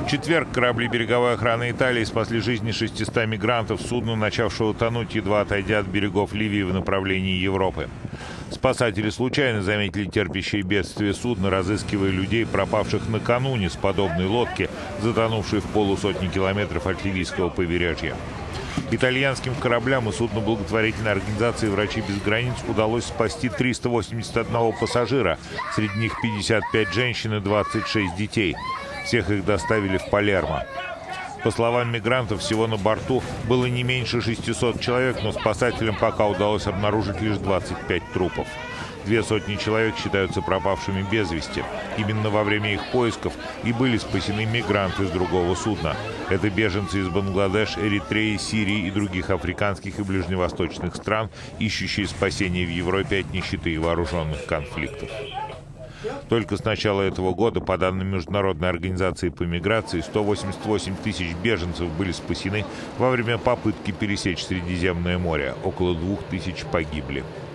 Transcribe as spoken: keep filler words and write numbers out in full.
В четверг корабли береговой охраны Италии спасли жизни шестисот мигрантов судна, начавшего тонуть, едва отойдя от берегов Ливии в направлении Европы. Спасатели случайно заметили терпящее бедствие судно, разыскивая людей, пропавших накануне с подобной лодки, затонувшей в полусотни километров от ливийского побережья. Итальянским кораблям и судну благотворительной организации «Врачи без границ» удалось спасти триста восемьдесят один пассажира, среди них пятьдесят пять женщин и двадцать шесть детей. Всех их доставили в Палермо. По словам мигрантов, всего на борту было не меньше шестисот человек, но спасателям пока удалось обнаружить лишь двадцать пять трупов. Две сотни человек считаются пропавшими без вести. Именно во время их поисков и были спасены мигранты с другого судна. Это беженцы из Бангладеш, Эритреи, Сирии и других африканских и ближневосточных стран, ищущие спасения в Европе от нищеты и вооруженных конфликтов. Только с начала этого года, по данным Международной организации по миграции, сто восемьдесят восемь тысяч беженцев были спасены во время попытки пересечь Средиземное море. Около двух тысяч погибли.